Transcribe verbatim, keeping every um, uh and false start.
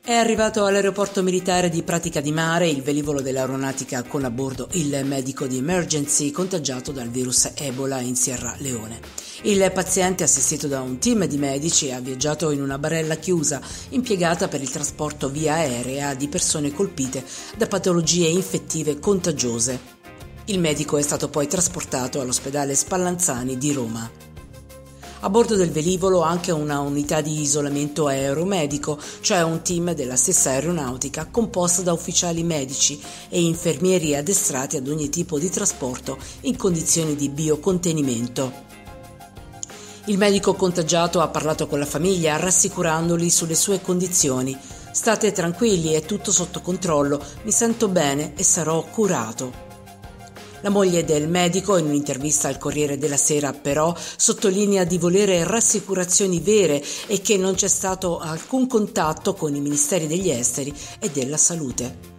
È arrivato all'aeroporto militare di Pratica di Mare il velivolo dell'aeronautica con a bordo il medico di emergency contagiato dal virus Ebola in Sierra Leone. Il paziente, assistito da un team di medici, ha viaggiato in una barella chiusa impiegata per il trasporto via aerea di persone colpite da patologie infettive contagiose. Il medico è stato poi trasportato all'ospedale Spallanzani di Roma. A bordo del velivolo anche una unità di isolamento aeromedico, cioè un team della stessa aeronautica composto da ufficiali medici e infermieri addestrati ad ogni tipo di trasporto in condizioni di biocontenimento. Il medico contagiato ha parlato con la famiglia rassicurandoli sulle sue condizioni. «State tranquilli, è tutto sotto controllo, mi sento bene e sarò curato». La moglie del medico, in un'intervista al Corriere della Sera, però, sottolinea di volere rassicurazioni vere e che non c'è stato alcun contatto con i ministeri degli esteri e della salute.